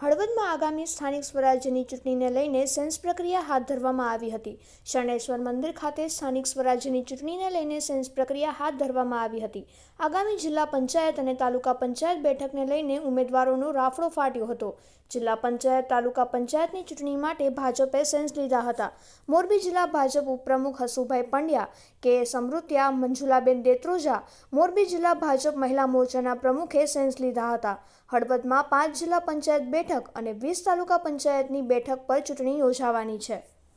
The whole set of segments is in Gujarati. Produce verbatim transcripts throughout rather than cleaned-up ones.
હળવદમાં આગામી સ્થાનિક સ્વરાજ્યની ચૂંટણીને લઈને સેન્સ પ્રક્રિયા હાથ ધરવામાં આવી હતી। શરણેશ્વર મંદિર ખાતે સ્થાનિક સ્વરાજ્યની ચૂંટણીને લઈને સેન્સ પ્રક્રિયા હાથ ધરવામાં આવી હતી। આગામી જિલ્લા પંચાયત અને તાલુકા પંચાયત બેઠકને લઈને ઉમેદવારોનો રાફડો ફાટ્યો હતો। જિલ્લા પંચાયત તાલુકા પંચાયતની ચૂંટણી માટે ભાજપે સેન્સ લીધા હતા। મોરબી જિલ્લા ભાજપ ઉપપ્રમુખ હસુભાઈ પંડ્યા, કે સમૃત્યા, મંજુલાબેન દેત્રોજા, મોરબી જિલ્લા ભાજપ મહિલા મોરચાના પ્રમુખે સેન્સ લીધા હતા। હળવદમાં પાંચ જિલ્લા પંચાયત બેઠક અને વીસ તાલુકા પંચાયતની બેઠક પર ચૂંટણી યોજાવાની છે।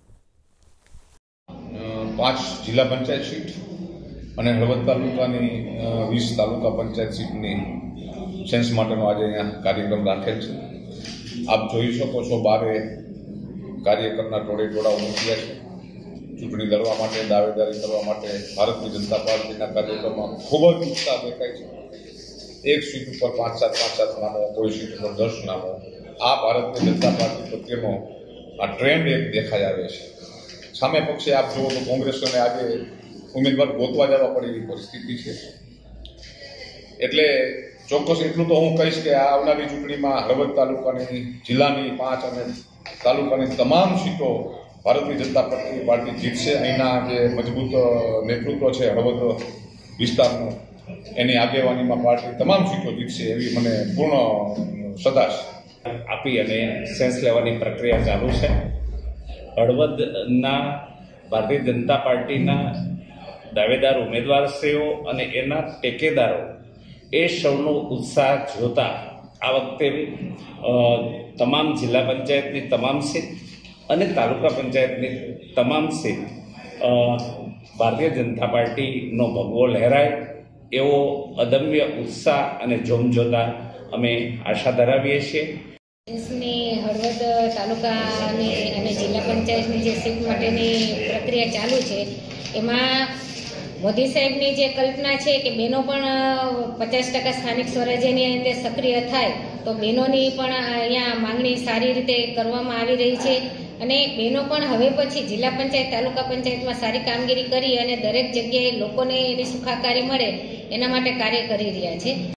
પાંચ જિલ્લા પંચાયત સીટ અને હળવદ તાલુકાની વીસ તાલુકા પંચાયત સીટની સેન્સ માટેનો આજે અહીંયા કાર્યક્રમ રાખેલ છે। આપ જોઈ શકો છો, બારે કાર્યકરના ટોળે ટોળા ઉમટ્યા છે ચૂંટણી લડવા માટે, દાવેદારી કરવા માટે। ભારતીય જનતા પાર્ટીના કાર્યક્રમમાં ખૂબ જ ઉત્સાહ દેખાય છે। એક સીટ ઉપર પાંચ સાત પાંચ સાત નામો, કોઈ સીટ ઉપર દસ નામો, આ ભારતીય જનતા પાર્ટી પ્રત્યેનો આ ટ્રેન્ડ એક દેખાઈ આવે છે। સામે પક્ષે આપ જુઓ તો કોંગ્રેસને આજે ઉમેદવાર ગોતવા જવા પડે એવી પરિસ્થિતિ છે। એટલે ચોક્કસ એટલું તો હું કહીશ કે આ આવનારી ચૂંટણીમાં હળવદ તાલુકાની, જિલ્લાની પાંચ અને તાલુકાની તમામ સીટો ભારતીય જનતા પાર્ટી જીતશે। અહીંના જે મજબૂત નેતૃત્વ છે હળવદ વિસ્તારનું, એની આગેવાનીમાં પાર્ટી તમામ સીટો જીતશે એવી મને પૂર્ણ સદા છે। આપી અને સેન્સ લેવાની પ્રક્રિયા ચાલુ છે। હળવદના ભારતીય જનતા પાર્ટીના દાવેદાર ઉમેદવારશ્રીઓ અને એના ટેકેદારો એ સૌનો ઉત્સાહ જોતા આ વખતે તમામ જિલ્લા પંચાયતની તમામ સીટ અને તાલુકા પંચાયતની તમામ સીટ ભારતીય જનતા પાર્ટીનો ભગવો લહેરાય એવો અદમ્ય ઉત્સાહ અને જોમ જોતા અમે આશા ધરાવીએ છીએ। સેન્સની હળવદ તાલુકાની અને જિલ્લા પંચાયતની જે સીટ માટેની પ્રક્રિયા ચાલુ છે, એમાં મોદી સાહેબની જે કલ્પના છે કે બહેનો પણ પચાસ ટકા સ્થાનિક સ્વરાજ્યની અંદર સક્રિય થાય, તો બહેનોની પણ અહીંયા માંગણી સારી રીતે કરવામાં આવી રહી છે અને બહેનો પણ હવે પછી જિલ્લા પંચાયત, તાલુકા પંચાયતમાં સારી કામગીરી કરી અને દરેક જગ્યાએ લોકોને એની સુખાકારી મળે એના માટે કાર્ય કરી રહ્યા છે।